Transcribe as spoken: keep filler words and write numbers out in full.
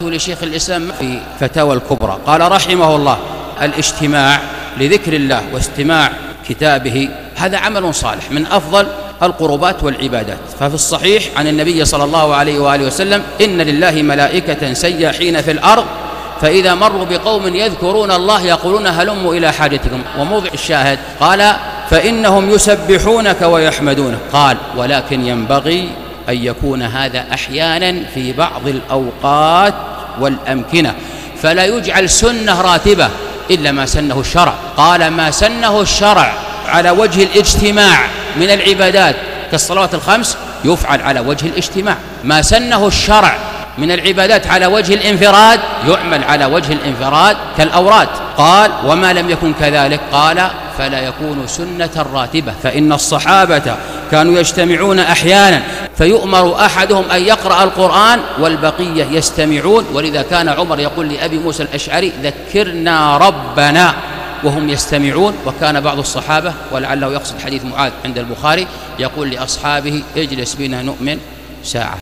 لشيخ الإسلام في فتاوى الكبرى قال رحمه الله: الاجتماع لذكر الله واستماع كتابه هذا عمل صالح من أفضل القربات والعبادات. ففي الصحيح عن النبي صلى الله عليه وآله وسلم: إن لله ملائكة سياحين في الأرض فإذا مروا بقوم يذكرون الله يقولون هلموا إلى حاجتكم. وموضع الشاهد قال: فإنهم يسبحونك ويحمدونك. قال: ولكن ينبغي أن يكون هذا أحيانا في بعض الأوقات والأمكنة، فلا يجعل سنة راتبة إلا ما سنه الشرع. قال: ما سنه الشرع على وجه الاجتماع من العبادات كالصلوات الخمس يفعل على وجه الاجتماع، ما سنه الشرع من العبادات على وجه الانفراد يعمل على وجه الانفراد كالأوراد. قال: وما لم يكن كذلك قال: فلا يكون سنة راتبة، فإن الصحابة كانوا يجتمعون أحيانا فيؤمر أحدهم أن يقرأ القرآن والبقية يستمعون، ولذا كان عمر يقول لأبي موسى الأشعري: ذكرنا ربنا وهم يستمعون. وكان بعض الصحابة ولعله يقصد حديث معاذ عند البخاري يقول لأصحابه: اجلس بنا نؤمن ساعة.